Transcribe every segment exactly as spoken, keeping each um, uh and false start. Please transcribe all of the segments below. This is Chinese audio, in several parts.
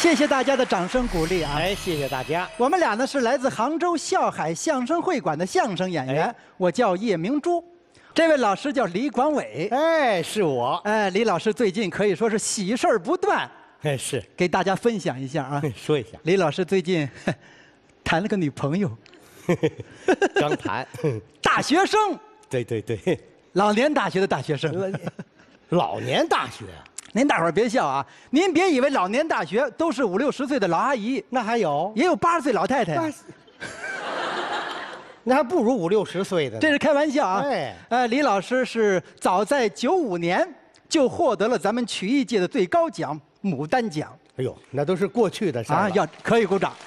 谢谢大家的掌声鼓励啊！ 哎，谢谢大家。 我们俩呢是来自杭州笑海相声会馆的相声演员，哎、我叫叶明珠，这位老师叫李广伟。 哎，是我。 哎，李老师最近可以说是喜事儿不断。 哎，是， 给大家分享一下啊， 说一下。 李老师最近谈了个女朋友， 刚谈， 大学生。 对对对， 老年大学的大学生。 老年大学。 您大伙儿别笑啊！您别以为老年大学都是五六十岁的老阿姨， 那还有也有八十岁老太太。 那还不如五六十岁的呢。 这是开玩笑啊！ 哎， 呃，李老师是早在九五年就获得了咱们曲艺界的最高奖牡丹奖。 哎呦，那都是过去的事儿啊！ 要可以鼓掌。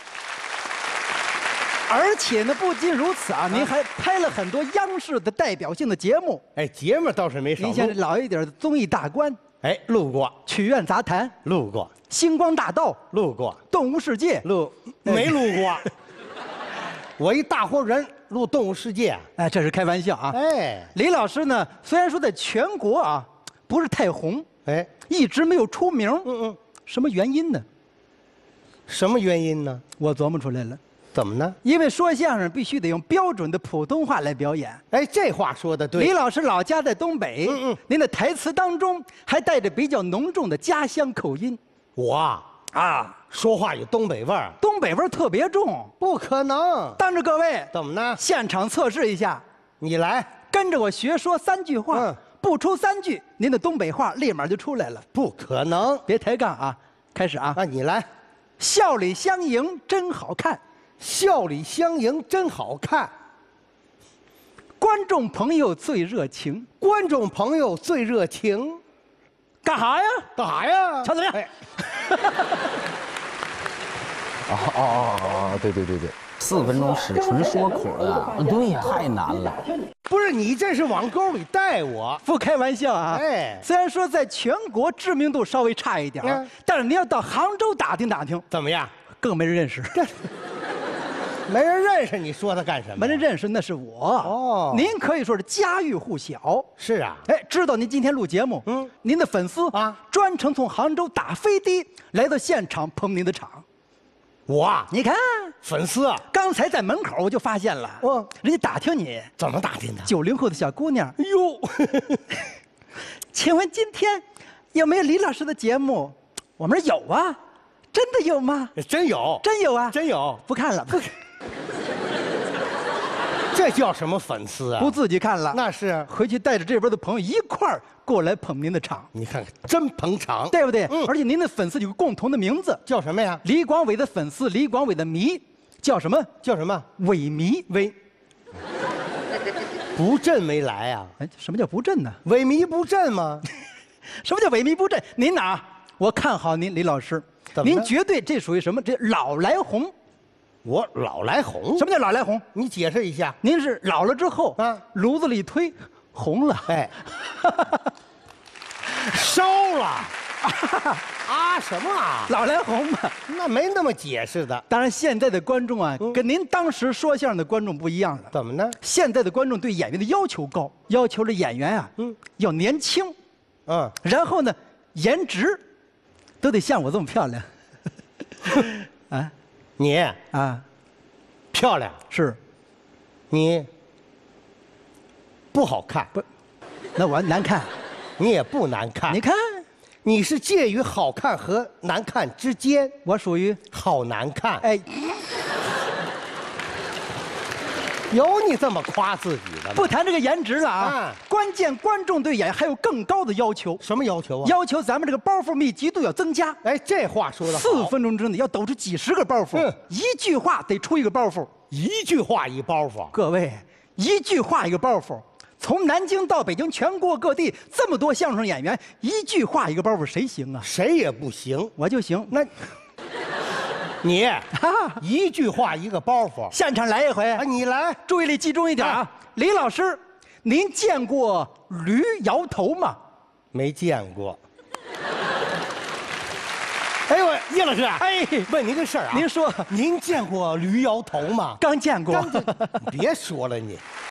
而且呢，不仅如此啊，您还拍了很多央视的代表性的节目。 哎，节目倒是没少录。 您像老一点的综艺大观。 哎，录过 《曲苑杂谈》， 录过 《星光大道》， 录过 《动物世界》， 录没录过。我一大活人录《动物世界》， 哎，这是开玩笑啊。 哎， 李老师呢，虽然说在全国啊不是太红， 哎， 一直没有出名。 嗯嗯， 什么原因呢？ 什么原因呢？ 我琢磨出来了。 怎么呢？ 因为说相声必须得用标准的普通话来表演。 哎，这话说的对。 李老师老家在东北，嗯嗯，您的台词当中还带着比较浓重的家乡口音。 我啊，啊说话有东北味儿， 东北味儿特别重。 不可能！ 当着各位， 怎么呢？ 现场测试一下， 你来跟着我学说三句话， 嗯， 不出三句，您的东北话立马就出来了。 不可能！ 别抬杠啊！开始啊！ 啊，你来， 笑里相迎真好看。 笑里相迎真好看， 观众朋友最热情， 观众朋友最热情， 干啥呀？ 干啥呀？ 瞧怎么样？ 哎、哦哦哦哦，对对对对，四分钟使纯说口啊，对呀，太难了。 不是你这是往沟里带我？ 不开玩笑啊！哎，虽然说在全国知名度稍微差一点，嗯、但是你要到杭州打听打听， 怎么样？ 更没人认识。 没人认识，你说他干什么？ 没人认识那是我哦。您可以说是家喻户晓。 是啊， 哎，知道您今天录节目，嗯，您的粉丝啊，专程从杭州打飞的来到现场捧您的场。 我啊， 你看粉丝啊， 刚才在门口我就发现了，哦，人家打听你， 怎么打听的？ 九零后的小姑娘。哎呦，请问今天有没有李老师的节目？我们说有啊，真的有吗？ 真有， 真有啊， 真有。 不看了，不。 这叫什么粉丝啊？ 不自己看了， 那是回去带着这边的朋友一块儿过来捧您的场。 你看看，真捧场， 对不对？嗯。而且您的粉丝有个共同的名字， 叫什么呀？ 李广伟的粉丝，李广伟的迷，叫什么？ 叫什么？ 萎靡。 萎。不振没来啊？ 哎，什么叫不振呢？ 萎靡不振吗？ 什么叫萎靡不振？您哪？我看好您，李老师。您绝对这属于什么？这老来红。 我老来红？ 什么叫老来红？ 你解释一下。 您是老了之后啊，炉子里推，红了，哎， 烧了啊？什么啊？ 老来红嘛？ 那没那么解释的。 当然，现在的观众啊，嗯、跟您当时说相声的观众不一样了。 怎么呢？ 现在的观众对演员的要求高，要求这演员啊，嗯，要年轻，嗯，然后呢，颜值都得像我这么漂亮，啊。 你啊， 漂亮是， 你不好看不？那我难看， 你也不难看。 你看， 你是介于好看和难看之间。 我属于好难看。 哎， 有你这么夸自己的吗？ 不谈这个颜值了啊，啊关键观众对演员还有更高的要求。 什么要求啊？ 要求咱们这个包袱密集度要增加。 哎，这话说的好。 四分钟之内要抖出几十个包袱，嗯、一句话得出一个包袱， 一句话一包袱。 各位，一句话一个包袱。从南京到北京，全国各地这么多相声演员，一句话一个包袱，谁行啊？ 谁也不行， 我就行。 那。你啊，一句话一个包袱， 现场来一回啊！你来， 注意力集中一点啊！李老师，您见过驴摇头吗？ 没见过。哎我叶老师，哎，问您个事儿啊， 您说， 您见过驴摇头吗？ 刚见过。 别说了你。